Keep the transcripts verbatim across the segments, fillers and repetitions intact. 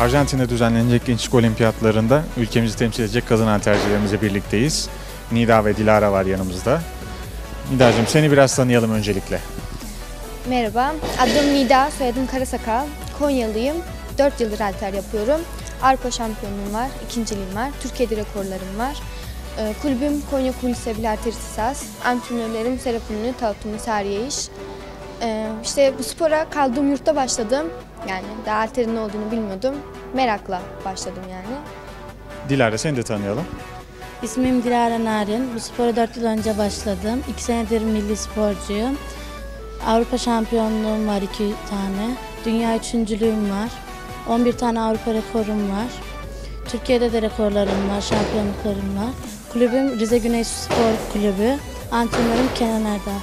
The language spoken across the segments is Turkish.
Arjantin'de düzenlenecek Gençlik Olimpiyatlarında ülkemizi temsil edecek kadın haltercilerimizle birlikteyiz. Nida ve Dilara var yanımızda. Nidacığım, seni biraz tanıyalım öncelikle. Merhaba, adım Nida, soyadım Karasakal. Konyalıyım, dört yıldır halter yapıyorum. Avrupa şampiyonluğum var, ikinciliğim var, Türkiye'de rekorlarım var. Ee, kulübüm Konya Kulüp Sebil Halterisisas. Antrenörlerim Serap Ünlü, Tavutlu Sariye İş. Ee, işte bu spora kaldığım yurtta başladım. Yani daha halterin ne olduğunu bilmiyordum. Merakla başladım yani. Dilara, seni de tanıyalım. İsmim Dilara Narin. Bu spora dört yıl önce başladım. iki senedir milli sporcuyum. Avrupa şampiyonluğum var iki tane. Dünya üçüncülüğüm var. on bir tane Avrupa rekorum var. Türkiye'de de rekorlarım var, şampiyonluklarım var. Kulübüm Rize Güneş Spor Kulübü. Antrenörüm Kenan Erdağ.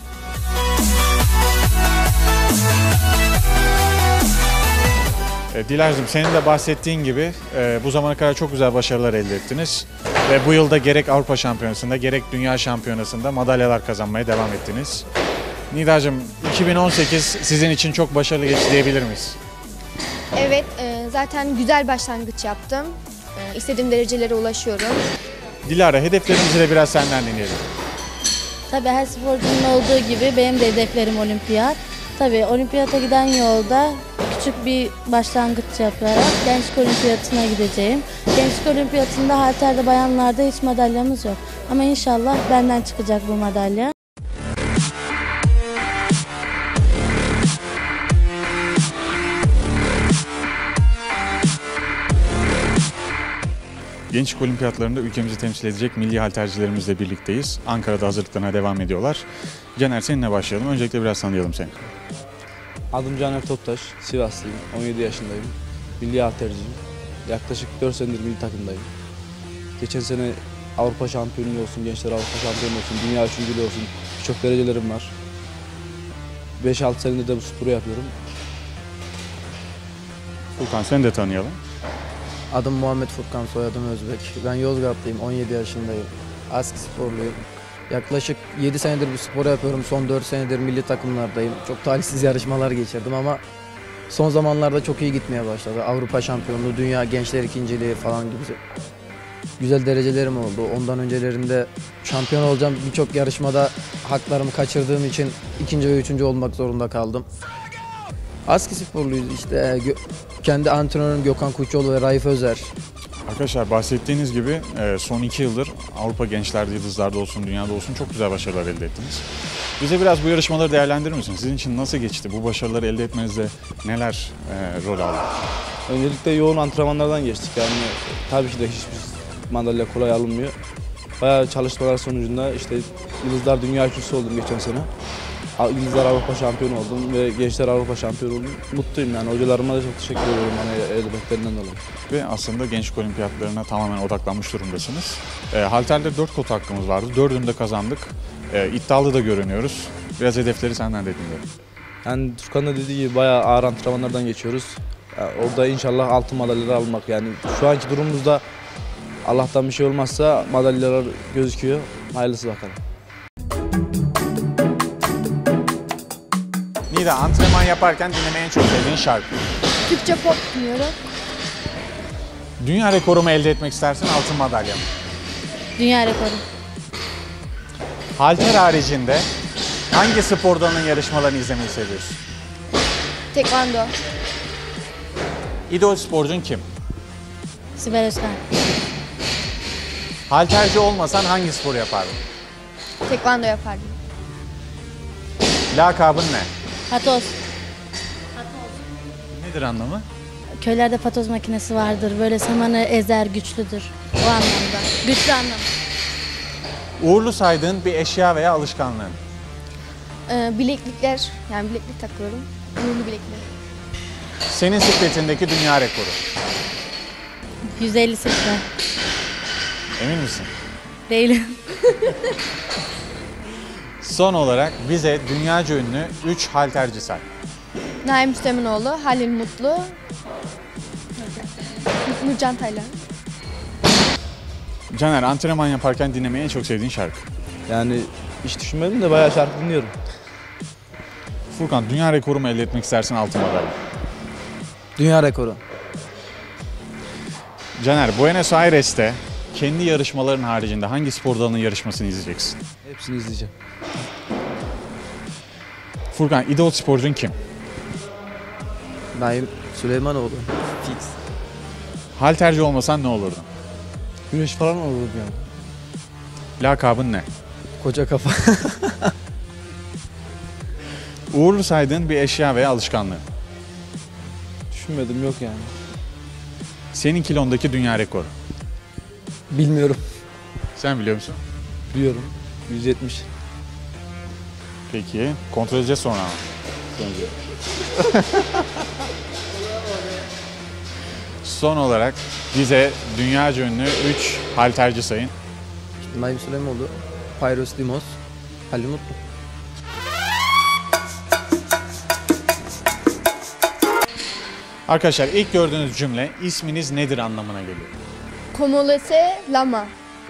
Dilara'cığım, senin de bahsettiğin gibi bu zamana kadar çok güzel başarılar elde ettiniz. Ve bu yılda gerek Avrupa Şampiyonası'nda gerek Dünya Şampiyonası'nda madalyalar kazanmaya devam ettiniz. Nidacığım, iki bin on sekiz sizin için çok başarılı geçti diyebilir miyiz? Evet, zaten güzel başlangıç yaptım. İstediğim derecelere ulaşıyorum. Dilara, hedeflerimizi de biraz senden dinleyelim. Tabii her sporcunun olduğu gibi benim de hedeflerim olimpiyat. Tabii olimpiyata giden yolda küçük bir başlangıç yaparak Gençlik Olimpiyatına gideceğim. Gençlik Olimpiyatında halterde bayanlarda hiç madalyamız yok. Ama inşallah benden çıkacak bu madalya. Gençlik Olimpiyatlarında ülkemizi temsil edecek milli haltercilerimizle birlikteyiz. Ankara'da hazırlıklarına devam ediyorlar. Caner, seninle başlayalım. Öncelikle biraz tanıyalım seni. Adım Caner Toptaş, Sivaslıyım, on yedi yaşındayım. Milli halterciyim. Yaklaşık dört senedir milli takımdayım. Geçen sene Avrupa şampiyonluğu olsun, gençler Avrupa şampiyonluğu olsun, dünya üçüncülüğü olsun, birçok derecelerim var. beş altı senedir de bu sporu yapıyorum. Furkan, seni de tanıyalım. Adım Muhammed Furkan, soyadım Özbek. Ben Yozgatlıyım, on yedi yaşındayım. Aski sporluyum. Yaklaşık yedi senedir bu sporu yapıyorum. Son dört senedir milli takımlardayım. Çok talihsiz yarışmalar geçirdim ama son zamanlarda çok iyi gitmeye başladı. Avrupa şampiyonluğu, dünya gençler ikinciliği falan gibi güzel derecelerim oldu. Ondan öncelerinde şampiyon olacağım birçok yarışmada haklarımı kaçırdığım için ikinci ve üçüncü olmak zorunda kaldım. Aski sporluyuz işte. Kendi antrenörüm Gökhan Kuşçuoğlu ve Raif Özer. Arkadaşlar, bahsettiğiniz gibi son iki yıldır Avrupa Gençler Yıldızlar'da olsun, dünyada olsun çok güzel başarılar elde ettiniz. Bize biraz bu yarışmaları değerlendirir misiniz? Sizin için nasıl geçti? Bu başarıları elde etmenizde neler e, rol aldı? Öncelikle yoğun antrenmanlardan geçtik. Yani tabii ki de hiçbir madalya kolay alınmıyor. Bayağı çalışmalar sonucunda işte Yıldızlar Dünya üçüncüsü oldum geçen sene. Yıldızlar Avrupa şampiyonu oldum ve Gençler Avrupa şampiyonu oldum. Mutluyum yani. Hocalarıma da çok teşekkür ediyorum yani elbetlerinden dolayı. Ve aslında Gençlik Olimpiyatlarına tamamen odaklanmış durumdasınız. E, halterde dört kota hakkımız vardı. Dördünü de kazandık. E, iddialı da görünüyoruz. Biraz hedefleri senden de dinleyelim. Yani Türkan da dediği gibi bayağı ağır antrenmanlardan geçiyoruz. Yani orada inşallah altın madalyaları almak yani. Şu anki durumumuzda Allah'tan bir şey olmazsa madalyalar gözüküyor. Hayırlısı bakalım. Nida, antrenman yaparken dinlemeyi en çok sevdiğin şarkı? Türkçe pop dinliyorum. Dünya rekoru mu elde etmek istersin, altın madalya mı? Dünya rekoru. Halter haricinde hangi spor dalının yarışmalarını izlemeyi seviyorsun? Tekvando. İdol sporcun kim? Sibel Özkan. Halterci olmasan hangi sporu yapardın? Tekvando yapardım. Lakabın ne? Patoz. Nedir anlamı? Köylerde patoz makinesi vardır. Böyle samanı ezer, güçlüdür. O anlamda. Güçlü anlamda. Uğurlu saydığın bir eşya veya alışkanlığın? Ee, bileklikler, yani bileklik takıyorum. Uğurlu bileklik. Senin sikletindeki dünya rekoru? yüz elli seksen. Emin misin? Değilim. Son olarak bize dünyaca ünlü üç halterci say. Naim Müsteminoğlu, Halil Mutlu, Nurcan Taylan. Caner, antrenman yaparken dinlemeyi en çok sevdiğin şarkı? Yani hiç düşünmedim de bayağı şarkı dinliyorum. Furkan, dünya rekoru mu elde etmek istersin, altın madalya? Dünya rekoru. Caner, Buenos Aires'te kendi yarışmaların haricinde hangi spor dalının yarışmasını izleyeceksin? Hepsini izleyeceğim. Furkan, idol sporcun kim? Naim Süleymanoğlu. Fix. Halterci olmasan ne olurdun? Güneş falan olurdu yani. Lakabın ne? Koca kafa. Uğurlu saydığın bir eşya veya alışkanlığı. Düşünmedim, yok yani. Senin kilondaki dünya rekoru. Bilmiyorum. Sen biliyor musun? Biliyorum. yüz yetmiş. Peki, kontrol edeceğiz sonra ama. Son olarak bize dünyaca ünlü üç halterci sayın. Naim Süleymanoğlu. Pyros Dimos. Ali Mutlu. Arkadaşlar, ilk gördüğünüz cümle isminiz nedir anlamına geliyor. Como se llama?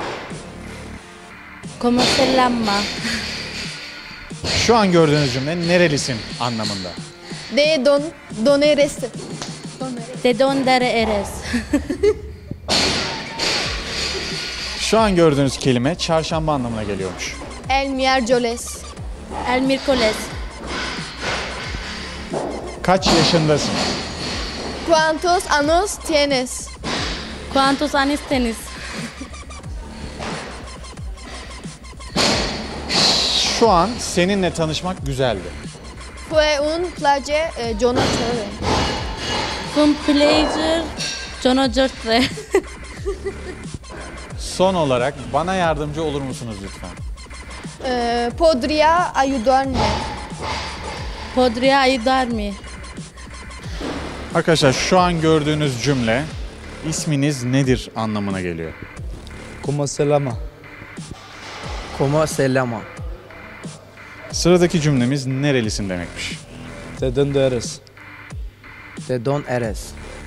Como se llama? Şu an gördüğünüz cümle nerelisin anlamında. De don, don eres? ¿De dónde eres? Şu an gördüğünüz kelime çarşamba anlamına geliyormuş. El miércoles. El miércoles. Kaç yaşındasın? ¿Cuántos años tienes? ¿Cuántos años tienes? Şu an seninle tanışmak güzeldi. Fue un placer, eh, yo no sé. Fue un pleasure. Yo no lloré. Son olarak bana yardımcı olur musunuz lütfen? Eh, ¿podría ayudarme? ¿Podría ayudarme? Arkadaşlar, şu an gördüğünüz cümle isminiz nedir anlamına geliyor. Como se llama? Como se llama? Sıradaki cümlemiz nerelisin demekmiş. De dónde eres? De don eres.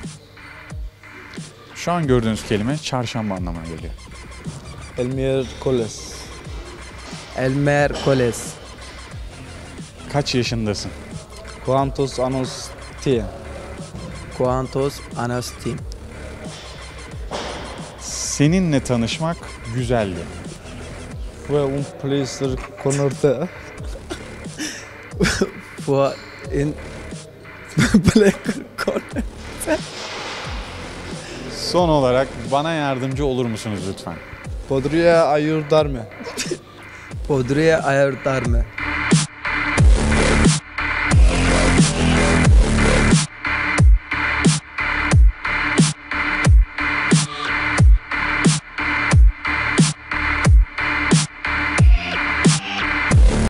Şu an gördüğünüz kelime çarşamba anlamına geliyor. El miércoles. El miércoles. Kaç yaşındasın? Cuántos años tiene? Cuántos años tienes? Seninle tanışmak güzeldi. Fue un placer conocerte. Fue en Black Corner. Son olarak bana yardımcı olur musunuz lütfen? Podría ayudarme? Podría ayudarme?